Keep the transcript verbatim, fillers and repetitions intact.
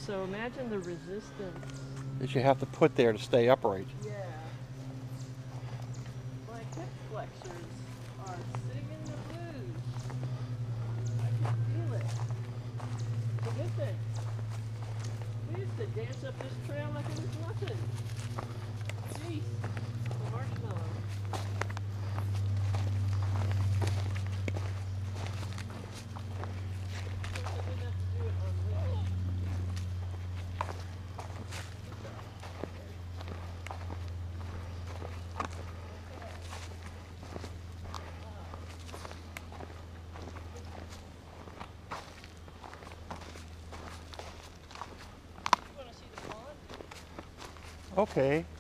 so imagine the resistance. that you have to put there to stay upright. Yeah. My hip flexors are singing the blues. I can feel it. It's a good thing. We used to dance up this trail like it was nothing. Jeez, the marshmallow. Of course, I didn't have to do it on leash. You want to see the pond? Okay.